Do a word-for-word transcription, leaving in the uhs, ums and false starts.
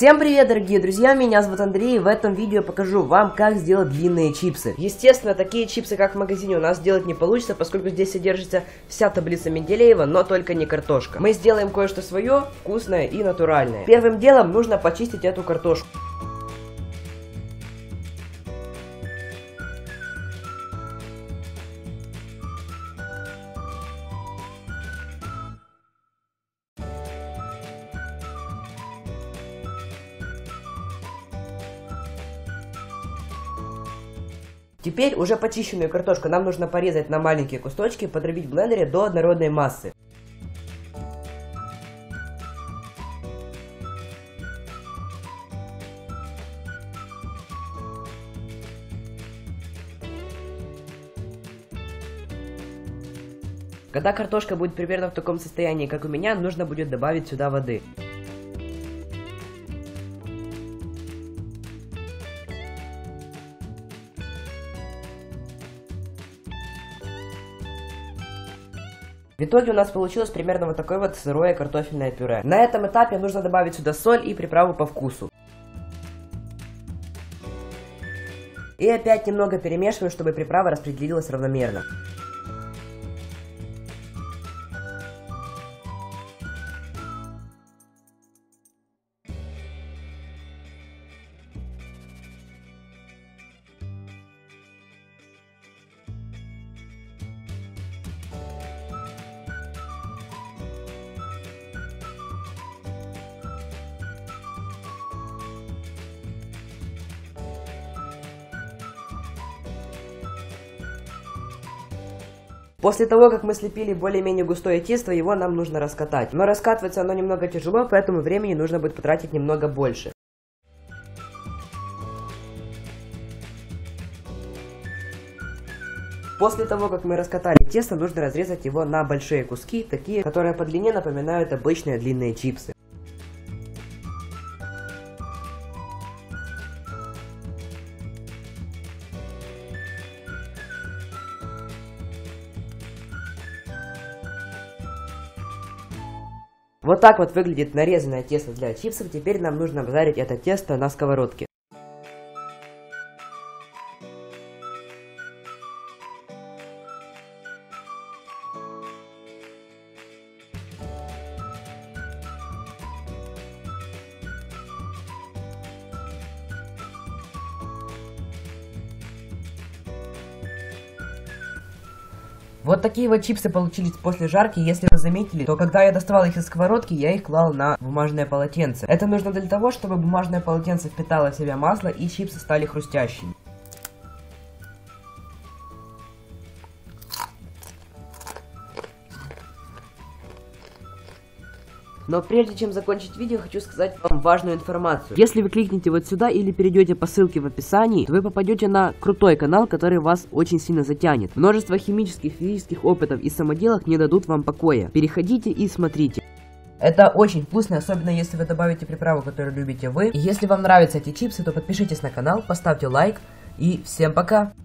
Всем привет, дорогие друзья, меня зовут Андрей, и в этом видео я покажу вам, как сделать длинные чипсы. Естественно, такие чипсы, как в магазине, у нас сделать не получится, поскольку здесь содержится вся таблица Менделеева, но только не картошка. Мы сделаем кое-что свое, вкусное и натуральное. Первым делом нужно почистить эту картошку. Теперь уже почищенную картошку нам нужно порезать на маленькие кусочки и подробить в блендере до однородной массы. Когда картошка будет примерно в таком состоянии, как у меня, нужно будет добавить сюда воды. В итоге у нас получилось примерно вот такое вот сырое картофельное пюре. На этом этапе нужно добавить сюда соль и приправу по вкусу. И опять немного перемешиваем, чтобы приправа распределилась равномерно. После того, как мы слепили более-менее густое тесто, его нам нужно раскатать. Но раскатывается оно немного тяжело, поэтому времени нужно будет потратить немного больше. После того, как мы раскатали тесто, нужно разрезать его на большие куски, такие, которые по длине напоминают обычные длинные чипсы. Вот так вот выглядит нарезанное тесто для чипсов. Теперь нам нужно обжарить это тесто на сковородке. Вот такие вот чипсы получились после жарки. Если вы заметили, то когда я доставал их из сковородки, я их клал на бумажное полотенце. Это нужно для того, чтобы бумажное полотенце впитало в себя масло и чипсы стали хрустящими. Но прежде чем закончить видео, хочу сказать вам важную информацию. Если вы кликнете вот сюда или перейдете по ссылке в описании, то вы попадете на крутой канал, который вас очень сильно затянет. Множество химических, физических опытов и самоделок не дадут вам покоя. Переходите и смотрите. Это очень вкусно, особенно если вы добавите приправу, которую любите вы. И если вам нравятся эти чипсы, то подпишитесь на канал, поставьте лайк и всем пока!